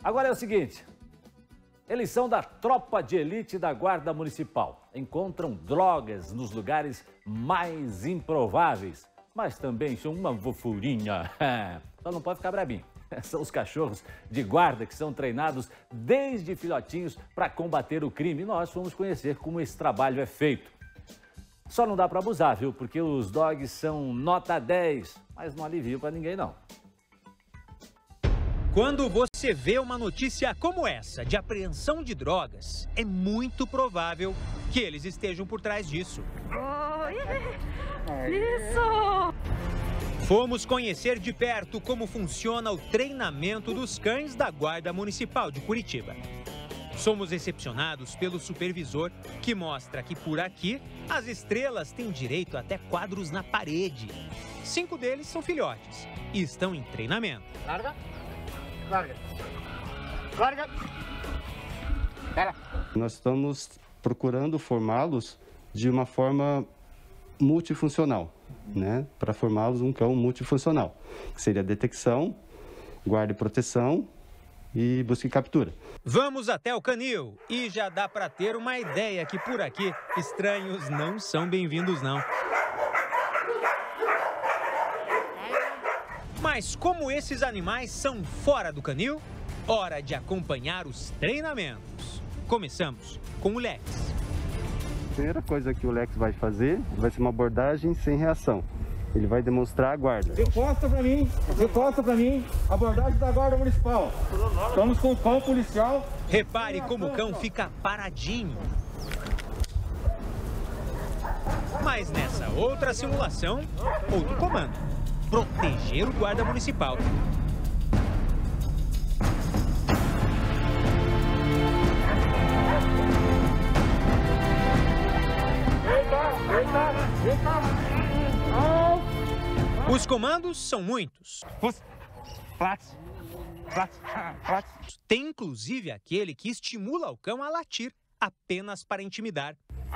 Agora é o seguinte, eles são da tropa de elite da Guarda Municipal. Encontram drogas nos lugares mais improváveis, mas também são uma fofurinha. Só não pode ficar brabinho. São os cachorros de guarda que são treinados desde filhotinhos para combater o crime. Nós vamos conhecer como esse trabalho é feito. Só não dá para abusar, viu? Porque os dogs são nota 10, mas não alivia para ninguém, não. Quando você vê uma notícia como essa, de apreensão de drogas, é muito provável que eles estejam por trás disso. Isso! Fomos conhecer de perto como funciona o treinamento dos cães da Guarda Municipal de Curitiba. Somos recepcionados pelo supervisor, que mostra que por aqui as estrelas têm direito até quadros na parede. 5 deles são filhotes e estão em treinamento. Larga. Larga. Larga. Pera. Nós estamos procurando formá-los de uma forma multifuncional, né? Para formá-los um cão multifuncional, que seria detecção, guarda e proteção e busca e captura. Vamos até o canil e já dá para ter uma ideia que por aqui estranhos não são bem-vindos, não. Mas como esses animais são fora do canil, hora de acompanhar os treinamentos. Começamos com o Lex. A primeira coisa que o Lex vai fazer vai ser uma abordagem sem reação. Ele vai demonstrar a guarda. Encosta pra mim, abordagem da Guarda Municipal. Estamos com o cão policial. Repare como o cão fica paradinho. Mas nessa outra simulação, outro comando: proteger o guarda municipal. Os comandos são muitos. Tem inclusive aquele que estimula o cão a latir apenas para intimidar.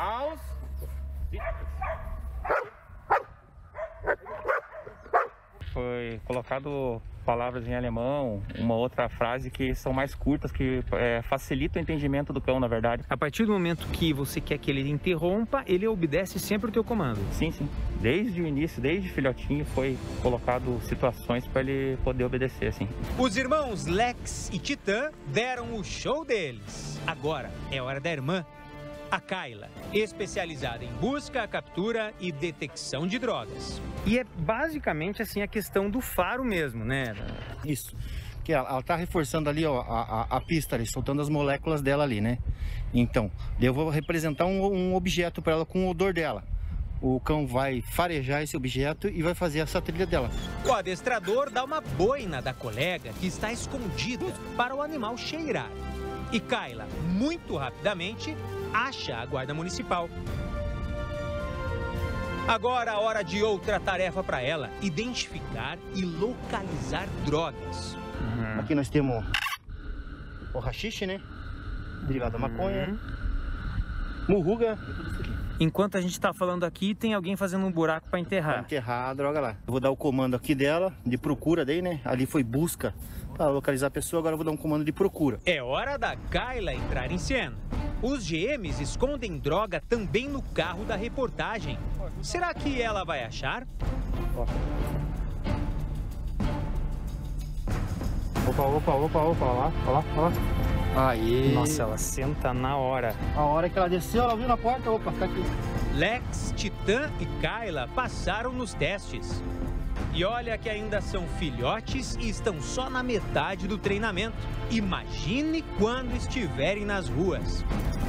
Foi colocado palavras em alemão, uma outra frase que são mais curtas, que facilita o entendimento do cão, na verdade. A partir do momento que você quer que ele interrompa, ele obedece sempre o teu comando. Sim, sim. Desde o início, desde filhotinho, foi colocado situações para ele poder obedecer, assim. Os irmãos Lex e Titã deram o show deles. Agora é hora da irmã, a Kayla, especializada em busca, captura e detecção de drogas. E é basicamente assim a questão do faro mesmo, né? Isso. Que ela tá reforçando ali, ó, a pista ali, soltando as moléculas dela ali, né? Então, eu vou representar um objeto para ela com o odor dela. O cão vai farejar esse objeto e vai fazer essa trilha dela. O adestrador dá uma boina da colega que está escondida para o animal cheirar. E Kayla, muito rapidamente, acha a Guarda Municipal. Agora a hora de outra tarefa para ela: identificar e localizar drogas. Aqui nós temos o haxixe, né? Derivado da maconha, murruga. Enquanto a gente tá falando aqui, tem alguém fazendo um buraco para enterrar. Pra enterrar a droga lá. Eu vou dar o comando aqui dela, de procura daí, né? Ali foi busca para localizar a pessoa, agora eu vou dar um comando de procura. É hora da Kayla entrar em cena. Os GMs escondem droga também no carro da reportagem. Será que ela vai achar? Opa, lá. Aí. Nossa, ela senta na hora. A hora que ela desceu, ela viu na porta, opa, fica aqui. Lex, Titã e Kayla passaram nos testes. E olha que ainda são filhotes e estão só na metade do treinamento. Imagine quando estiverem nas ruas.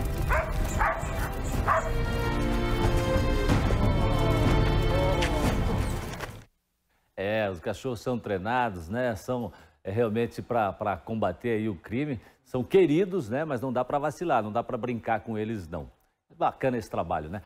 Os cachorros são treinados, né? São realmente para combater aí o crime. São queridos, né? Mas não dá para vacilar, não dá para brincar com eles, não. Bacana esse trabalho, né?